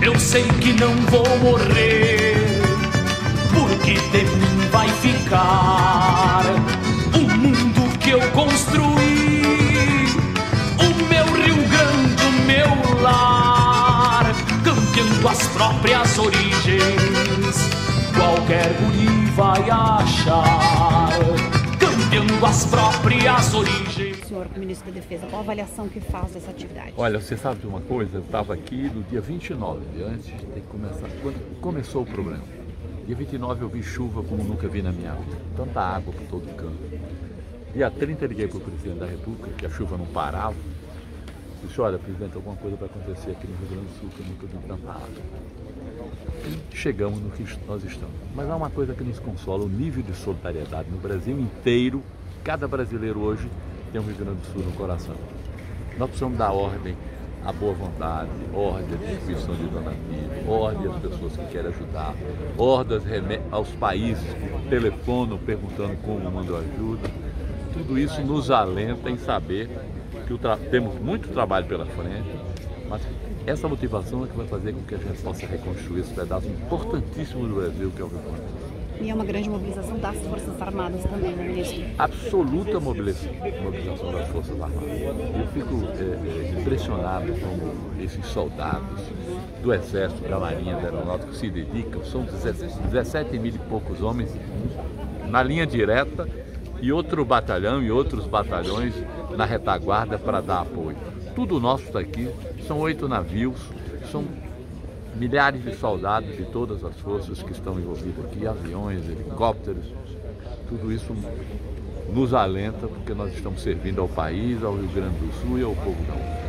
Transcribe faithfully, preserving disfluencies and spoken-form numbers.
Eu sei que não vou morrer, porque de mim vai ficar o mundo que eu construí, o meu Rio Grande, o meu lar, cambiando as próprias origens. Qualquer guri vai achar, cambiando as próprias origens. Senhor Ministro da Defesa, qual a avaliação que faz dessa atividade? Olha, você sabe de uma coisa? Eu estava aqui no dia vinte e nove, antes de ter que começar, quando começou o problema. Dia vinte e nove eu vi chuva como nunca vi na minha vida, tanta água por todo canto. Dia trinta eu liguei para o presidente da República, que a chuva não parava. Disse, olha, presidente, alguma coisa vai acontecer aqui no Rio Grande do Sul, que eu nunca vi tanta água. E chegamos no que nós estamos. Mas há uma coisa que nos consola, o nível de solidariedade no Brasil inteiro. Cada brasileiro hoje tem um Rio Grande do Sul no coração. Nós precisamos dar ordem à boa vontade, ordem à distribuição de donativo, ordem às pessoas que querem ajudar, ordens aos países que telefonam perguntando como mandam ajuda. Tudo isso nos alenta em saber que o temos muito trabalho pela frente, mas essa motivação é que vai fazer com que a gente possa reconstruir esse pedaço importantíssimo do Brasil, que é o Rio Grande do Sul. E é uma grande mobilização das Forças Armadas também, né, ministro? Absoluta mobilização, mobilização das Forças Armadas. Eu fico é, é, impressionado como esses soldados do Exército, da Marinha, da Aeronáutica se dedicam. São dezessete mil e poucos homens na linha direta e outro batalhão e outros batalhões na retaguarda para dar apoio. Tudo nosso está aqui, são oito navios, são milhares de soldados de todas as forças que estão envolvidos aqui, aviões, helicópteros, tudo isso nos alenta porque nós estamos servindo ao país, ao Rio Grande do Sul e ao povo da U F.